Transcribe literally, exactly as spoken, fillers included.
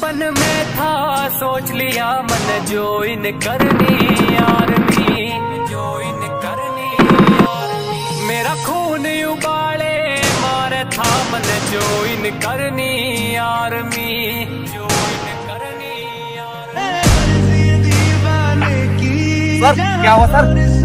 बचपन में था सोच लिया मन जो इन करनी आर्मी, जो इन करनी आर्मी। मेरा खून उबाले मारे था मन जो इन करनी आर्मी, जो इन करनी आर्मी। सर क्या हुआ सर?